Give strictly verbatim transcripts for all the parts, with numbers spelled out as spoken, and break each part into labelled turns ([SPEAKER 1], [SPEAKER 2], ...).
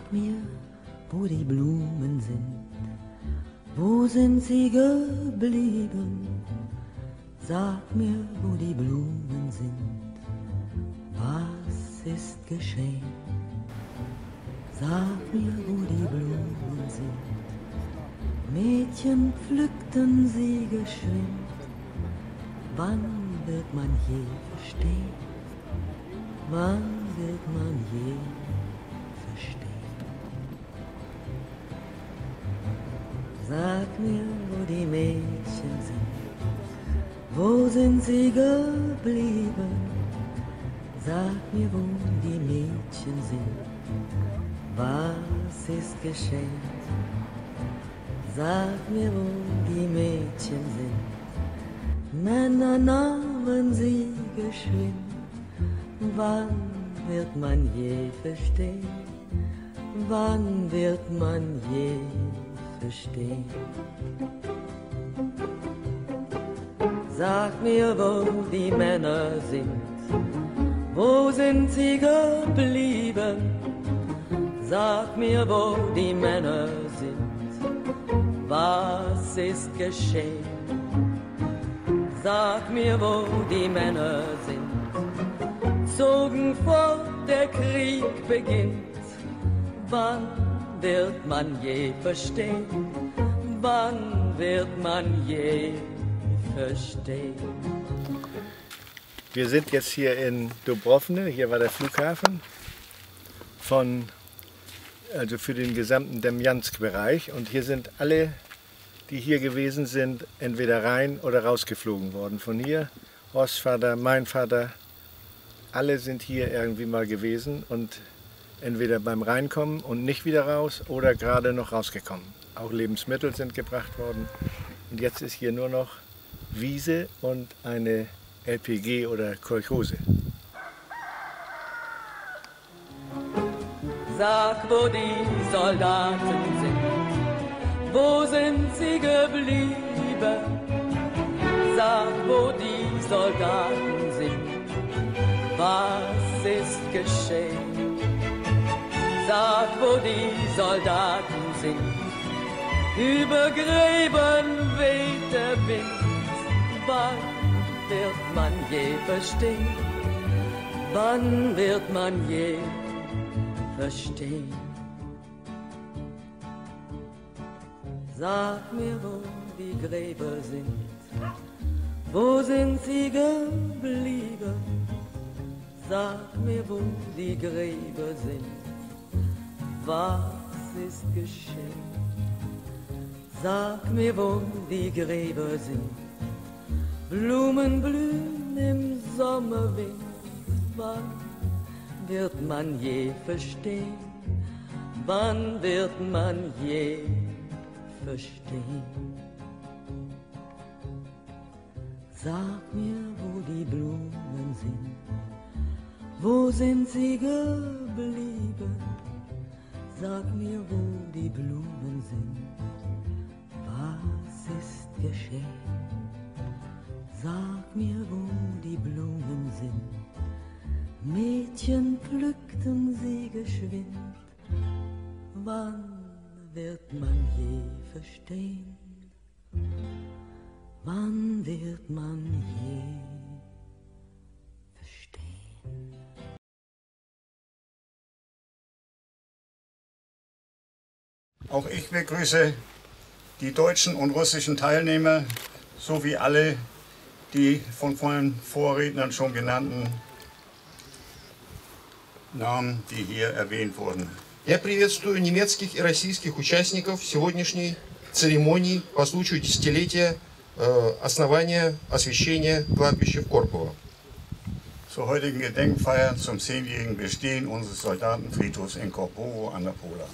[SPEAKER 1] mir, wo die Blumen sind, wo sind sie geblieben? Sag mir, wo die Blumen sind, was ist geschehen? Sag mir, wo die Blumen sind, Mädchen pflückten sie geschwind. Wann wird man je verstehen? Wann wird man je verstehen? Sag mir, wo die Mädchen sind, wo sind sie geblieben? Sag mir, wo die Mädchen sind, was ist geschehen? Sag mir, wo die Mädchen sind, Männer nahmen sie geschwind. Wann wird man je verstehen? Wann wird man je verstehen? Sag mir, wo die Männer sind, wo sind sie geblieben? Sag mir, wo die Männer sind, was ist geschehen? Sag mir, wo die Männer sind, zogen fort, der Krieg beginnt. Wann wird man je verstehen? Wann wird man je verstehen?
[SPEAKER 2] Wir sind jetzt hier in Dubrovne, hier war der Flughafen von, also für den gesamten Demjansk-Bereich, und hier sind alle, die hier gewesen sind, entweder rein oder rausgeflogen worden. Von hier, Horsts Vater, mein Vater, alle sind hier irgendwie mal gewesen und entweder beim Reinkommen und nicht wieder raus oder gerade noch rausgekommen. Auch Lebensmittel sind gebracht worden, und jetzt ist hier nur noch Wiese und eine L P G oder Kolchose.
[SPEAKER 1] Sag, wo die Soldaten sind, wo sind sie geblieben? Sag, wo die Soldaten sind, was ist geschehen? Sag, wo die Soldaten sind, über Gräben weht der Wind. Wann wird man je verstehen? Wann wird man je verstehen? Sag mir, wo die Gräber sind, wo sind sie geblieben? Sag mir, wo die Gräber sind, was ist geschehen? Sag mir, wo die Gräber sind, Blumen blühen im Sommerwind. Wann wird man je verstehen? Wann wird man je verstehen? Sag mir, wo die Blumen sind, wo sind sie geblieben? Sag mir, wo die Blumen sind, was ist geschehen? Sag mir, wo die Blumen sind, Mädchen pflückten sie geschwind. Wann wird man je verstehen? Wann wird man je verstehen?
[SPEAKER 3] Auch ich begrüße die deutschen und russischen Teilnehmer sowie alle die von meinen Vorrednern schon genannten Namen, die hier erwähnt wurden.
[SPEAKER 4] Я приветствую немецких и российских участников сегодняшней церемонии по случаю десятилетия э, основания освящения кладбища в Корпово.
[SPEAKER 3] Zur heutigen Gedenkfeier zum zehnjährigen Bestehen unseres Soldatenfriedhofs in Korpowo an der Pola.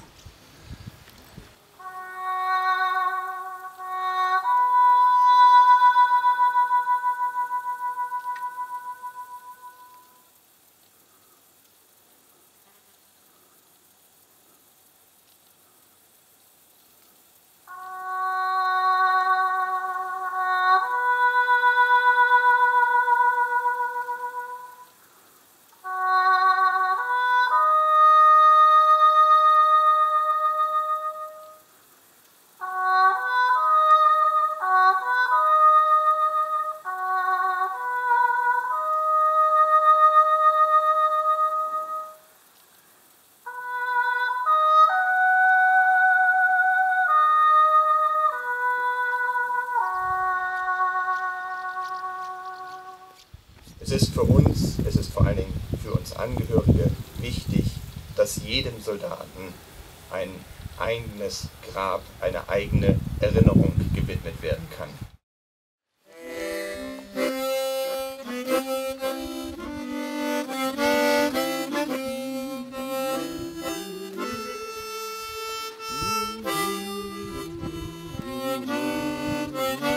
[SPEAKER 5] Es ist für uns, es ist vor allen Dingen für uns Angehörige wichtig, dass jedem Soldaten ein eigenes Grab, eine eigene Erinnerung gewidmet werden kann.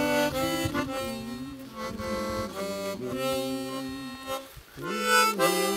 [SPEAKER 1] Thank you.